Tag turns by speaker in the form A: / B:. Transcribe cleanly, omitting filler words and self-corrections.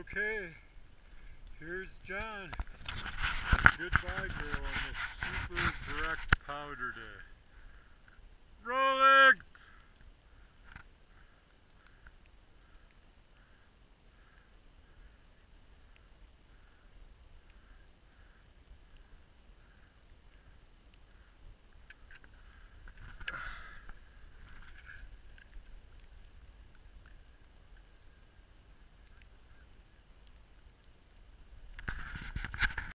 A: Okay, here's John. Goodbye girl on this super direct powder.